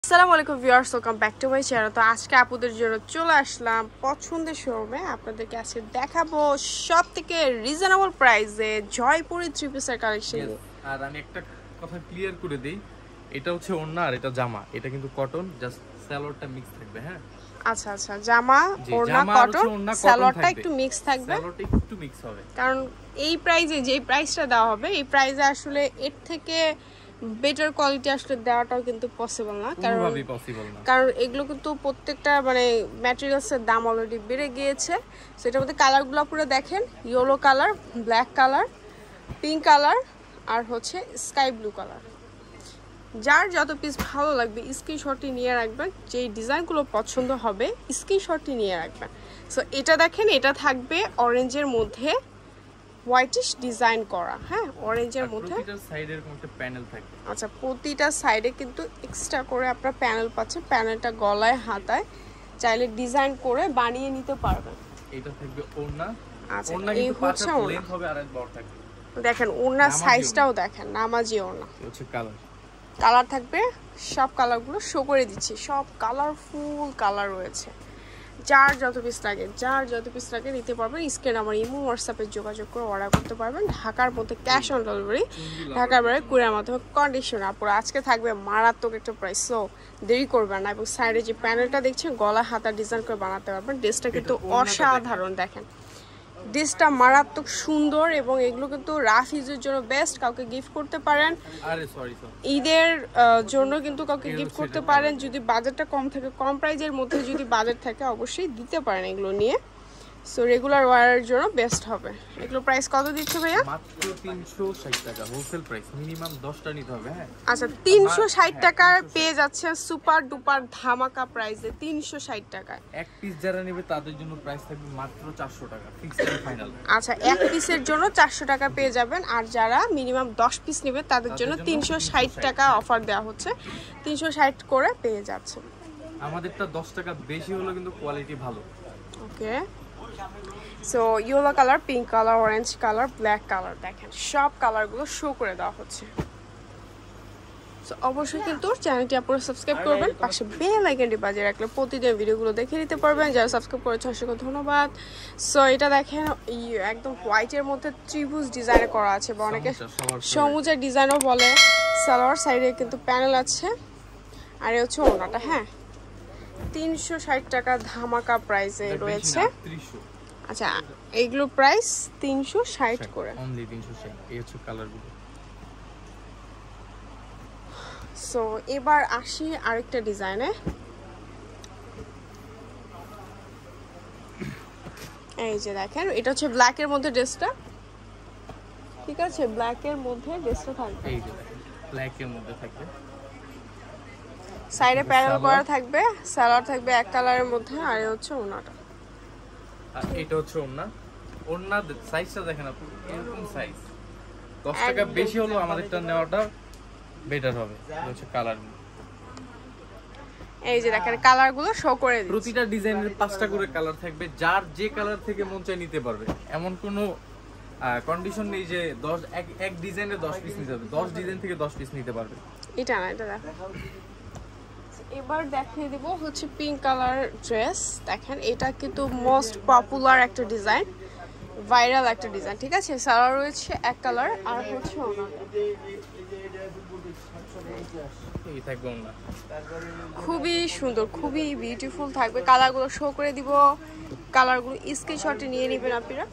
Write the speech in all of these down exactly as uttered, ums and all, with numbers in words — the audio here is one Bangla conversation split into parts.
আসসালামু আলাইকুম viewers, welcome back to my channel. তো আজকে আপুদের জন্য চলে আসলাম পছন্দের শোরুমে। আপনাদেরকে আজকে দেখাবো সব থেকে রিজনেবল প্রাইসে জয়পুরি থ্রি পিসের কালেকশন। আর আমি একটা কথা ক্লিয়ার করে দেই, এটা হচ্ছে ওড়না আর এটা জামা, এটা কিন্তু কটন, জাস্ট সালোয়ারটা মিক্স থাকবে। হ্যাঁ আচ্ছা আচ্ছা, জামা ওড়না কটন, সালোয়ারটা একটু মিক্স থাকবে, সালোয়ারটা একটু মিক্স হবে। কারণ এই প্রাইসে যে প্রাইসটা দেওয়া হবে, এই প্রাইসে আসলে এর থেকে বেটার কোয়ালিটি আসলে দেওয়াটাও কিন্তু পসিবল না, কারণ পসিবল না কারণ এগুলো কিন্তু প্রত্যেকটা মানে ম্যাটেরিয়ালসের দাম অলরেডি বেড়ে গিয়েছে। সো এটার মধ্যে কালারগুলো পুরো দেখেন, yellow colour, black colour, pink colour আর হচ্ছে স্কাই ব্লু কালার। যার যত পিস ভালো লাগবে স্ক্রিনশটটি নিয়ে রাখবেন, যেই ডিজাইনগুলো পছন্দ হবে স্ক্রিনশটটি নিয়ে রাখবেন। সো এটা দেখেন, এটা থাকবে অরেঞ্জের মধ্যে হোয়াইটিশ ডিজাইন করা। হ্যাঁ, অরেঞ্জের মধ্যে প্রতিটা সাইডে এরকম একটা প্যানেল থাকবে। আচ্ছা, প্রতিটা সাইডে কিন্তু এক্সট্রা করে আপনারা প্যানেল পাচ্ছেন। প্যানেলটা গলায় হাতায় চাইলে ডিজাইন করে বানিয়ে নিতে পারবেন। এটা থাকবে ওড়না। আচ্ছা, ওড়না এই কিন্তু হচ্ছে পাঁচটা ওড়না লেন্থ হবে আর এক বড় থাকবে। দেখেন ওড়নার সাইজটাও দেখেন, নামাজি ওড়না। এই হচ্ছে কালার। কালার থাকবে, সব কালারগুলো শো করে দিচ্ছি, সব কালারফুল কালার রয়েছে। যার যত পিস লাগে যার যত পিস লাগে নিতে পারবেন। স্ক্রিনে আমার ইমো হোয়াটসঅ্যাপে যোগাযোগ করে অর্ডার করতে পারবেন। ঢাকার মধ্যে ক্যাশ অন ডেলিভারি, ঢাকার বাইরে কুরিয়ার মাধ্যমে কন্ডিশন। আপুর আজকে থাকবে মারাত্মক একটা প্রাইস, সো দেরি করবেন না। এবং সাইডে যে প্যানেলটা দেখছেন গলা হাতা ডিজাইন করে বানাতে পারবেন। ড্রেসটা কিন্তু অসাধারণ, দেখেন ড্রেসটা মারাত্মক সুন্দর এবং এগুলো কিন্তু রাফ ইউজের জন্য বেস্ট। কাউকে গিফট করতে পারেন, আরে সরি সরি ঈদের জন্য কিন্তু কাউকে গিফট করতে পারেন। যদি বাজেটটা কম থাকে, কম প্রাইজের মধ্যে যদি বাজেট থাকে অবশ্যই দিতে পারেন এগুলো নিয়ে। সো রেগুলার ওয়্যারের জন্য বেস্ট হবে। এগুলো প্রাইস কত দিচ্ছে ভাইয়া? মাত্র তিনশো ষাট টাকা হোলসেল প্রাইস, মিনিমাম দশটা নিতে হবে। হ্যাঁ আচ্ছা, তিনশো ষাট টাকায় পেয়ে যাচ্ছেন সুপার ডুপার ধামাকা প্রাইসে। তিনশো ষাট টাকায় এক পিস যারা নেবে তাদের জন্য প্রাইস থাকবে মাত্র চারশো টাকা, ফিক্সড ফাইনাল। আচ্ছা, এক পিসের জন্য চারশো টাকা পেয়ে যাবেন। আর যারা মিনিমাম দশ পিস নেবে তাদের জন্য তিনশো ষাট টাকা অফার দেওয়া হচ্ছে। তিনশো ষাট করে পেয়ে যাচ্ছে। আমাদেরটা দশ টাকা বেশি হলো কিন্তু কোয়ালিটি ভালো। Okay, so yellow colour, pink colour, orange colour, black colour, দেখেন সব কালারগুলো শো করে দেওয়া হচ্ছে। সো অবশ্যই কিন্তু চ্যানেলটি আপনারা সাবস্ক্রাইব করবেন, পাশে বেল আইকনটি বাজিয়ে রাখলে প্রতিদিন ভিডিওগুলো দেখে নিতে পারবেন। যারা সাবস্ক্রাইব করেছেন অসংখ্য ধন্যবাদ। সো এটা দেখেন একদম হোয়াইটের মধ্যে ত্রিভুজ ডিজাইন করা আছে, বা অনেকে সমুজের ডিজাইনও বলে। সালোয়ার সাইডে কিন্তু প্যানেল আছে, আর হচ্ছে ওড়নাটা। হ্যাঁ, তিনশো ষাট টাকা ধামাকা প্রাইসে রয়েছে। আচ্ছা, এইগুলো প্রাইস তিনশো ষাট করে, অনলি তিনশো ষাট। এই হচ্ছে কালারগুলো। সো এবার আসি আরেকটা ডিজাইনে। এই যে দেখেন, এটা হচ্ছে ব্ল্যাকের মধ্যে ড্রেসটা। ঠিক আছে, ব্ল্যাকের মধ্যে ড্রেসটা থাকবে। এই যে দেখেন ব্ল্যাকের মধ্যে থাকবে, সাইডে প্যানেল করা থাকবে, সালোয়ার থাকবে এক কালারের মধ্যে, আর এই হচ্ছে ওড়নাটা। আর এটা হচ্ছে ওড়না। ওড়না সাইজটা দেখেন আপনি, এরকম সাইজ। দশ টাকা বেশি হলো আমাদেরটা নেওয়াটা বেটার হবে। এটা হচ্ছে কালারগুলো। এই যে দেখেন কালারগুলো শো করে দিচ্ছি। প্রতিটা ডিজাইনের পাঁচটা করে কালার থাকবে, যার যে কালার থেকে মন চায় নিতে পারবে। এমন কোনো কন্ডিশন নেই যে দশ এক এক ডিজাইনে দশ পিস নিতে হবে। দশ ডিজাইন থেকে দশ পিস নিতে পারবে। এটা না, এটা দেখো। এবার দেখিয়ে দিব হচ্ছে পিঙ্ক কালার ড্রেস। দেখেন এটা কিন্তু মোস্ট পপুলার একটা ডিজাইন, ভাইরাল একটা ডিজাইন। ঠিক আছে, সালোয়ার রয়েছে এক কালার, আর হচ্ছে ওড়নাটা। এই থাকবে ওড়না, খুবই সুন্দর, খুবই বিউটিফুল থাকবে। কালারগুলো শো করে দিব, কালারগুলো স্ক্রিনশটে নিয়ে নেবেন আপনারা।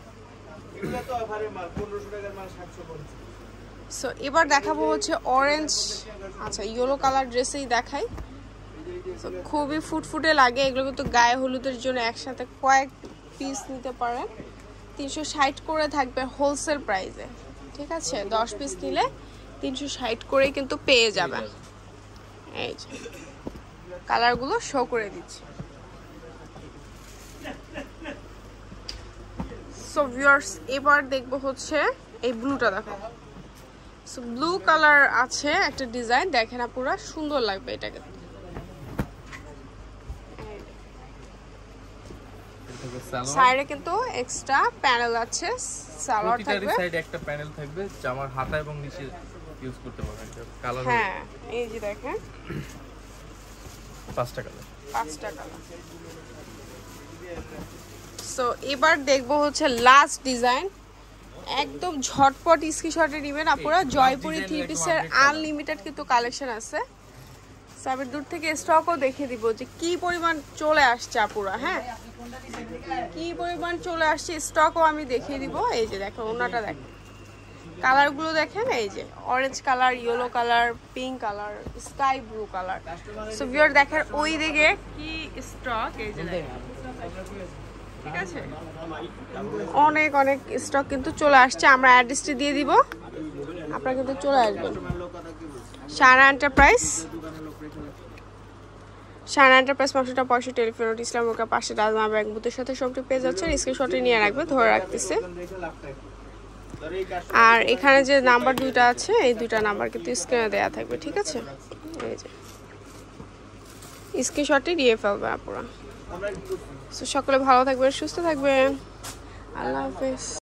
সো এবার দেখাবো হচ্ছে অরেঞ্জ, আচ্ছা ইয়েলো কালার ড্রেসেই দেখাই। তো খুবই ফুটফুটে লাগে এগুলো, কিন্তু গায়ে হলুদের জন্য একসাথে কয়েক পিস নিতে পারেন। তিনশো ষাট করে থাকবে হোলসেল প্রাইসে। ঠিক আছে, দশ পিস নিলে তিনশো ষাট করেই কিন্তু পেয়ে যাবেন। এই যে কালারগুলো শো করে দিচ্ছি। সো ভিউয়ার্স, এবার দেখবো হচ্ছে এই ব্লুটা। দেখো, সো ব্লু কালার আছে একটা ডিজাইন, দেখেন আপুরা সুন্দর লাগবে এটাকে। সাইডে কিন্তু এক্সট্রা প্যানেল আছে, সালোয়ার থাকবে, সাইডে একটা প্যানেল থাকবে, জামার হাতা এবং নিচে ইউজ করতে পারবেন। কালার হ্যাঁ, এই যে দেখেন পাঁচটা কালার। পাঁচটা কালার। সো এবার দেখবো হচ্ছে লাস্ট ডিজাইন, একদম ঝটপট স্ক্রিনশটে নেবেন আপনারা। জয়পুরি থ্রি পিসের আনলিমিটেড কিন্তু কালেকশন আছে। সাবের দূর থেকে স্টকও দেখিয়ে দিব যে কি পরিমাণ চলে আসছে আপুরা। হ্যাঁ, কি পরিমাণ চলে আসছে স্টকও আমি দেখিয়ে দিব। এই যে দেখো ওনাটা দেখেন, কালারগুলো দেখেন, এই যে orange colour, yellow colour, pink colour, sky blue colour. So viewer দেখেন ওই দিকে কি স্টক, এই যে দেখেন, ঠিক আছে, অনেক অনেক স্টক কিন্তু চলে আসছে। আমরা অ্যাড্রেসটি দিয়ে দিব, আপনারা কিন্তু চলে আসবেন। শায়না এন্টারপ্রাইজ, শায়না এন্টারপ্রাইজ পাঁচশোটা পয়সা টেলিফোন ইসলাম মোকার পাশে রাজমা ব্যাংক বুথের সাথে সবটি পেয়ে যাচ্ছে। স্ক্রিনশটে নিয়ে রাখবে, ধরে রাখতেছে। আর এখানে যে নাম্বার দুইটা আছে, এই দুইটা নাম্বার কিন্তু স্ক্রিনে দেওয়া থাকবে, ঠিক আছে। এই যে স্ক্রিনশটটি দিয়ে ফেলবে আপনারা। সকলে ভালো থাকবেন, সুস্থ থাকবেন, আল্লাহ হাফেজ।